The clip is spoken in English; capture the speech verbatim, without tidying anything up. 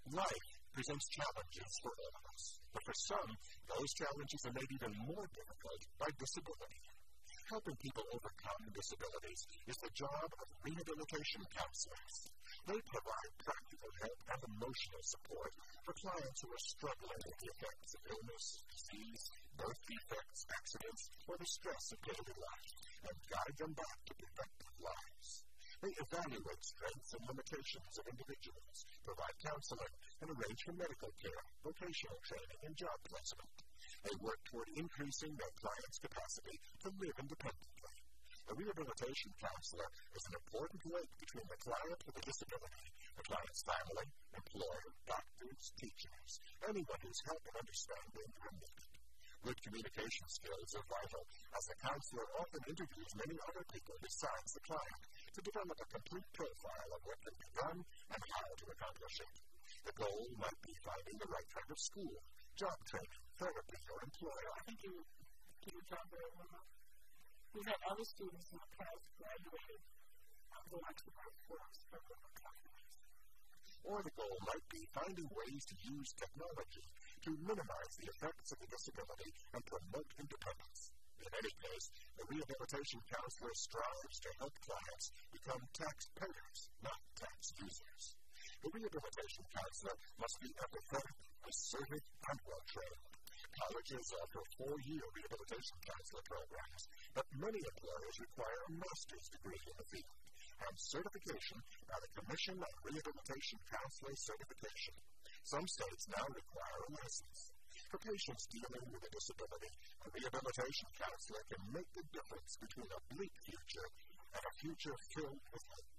Life presents challenges for all of us, but for some, those challenges are made even more difficult by disability. Helping people overcome disabilities is the job of rehabilitation counselors. They provide practical help and emotional support for clients who are struggling with the effects of illness, disease, birth defects, accidents, or the stress of daily life, and guide them back to productive lives. They evaluate strengths and limitations of individuals, provide counseling, and arrange for medical care, vocational training, and job placement. They work toward increasing their clients' capacity to live independently. A rehabilitation counselor is an important link between the client with a disability, the client's family, employer, doctors, teachers, anyone whose help and understanding are needed. Good communication skills are vital, as the counselor often interviews many other people besides the client to develop a complete profile of what can be done and how to accomplish it. The goal might be finding the right kind of school, job training, therapy, or employer. I think you did your job very well. We've had other students in the past graduated and go on to the workforce for different companies. Or the goal might be finding ways to use technology to minimize the effects of the disability and promote independence. In any case, the rehabilitation counselor strives to help clients become taxpayers, not tax users. The rehabilitation counselor must be empathetic, assertive, and well-trained. Colleges offer four-year rehabilitation counselor programs, but many employers require a master's degree in the field and certification by the Commission on Rehabilitation Counselor Certification. Some states now require a license. For patients dealing with a disability, a rehabilitation counselor can make the difference between a bleak future and a future filled with hope.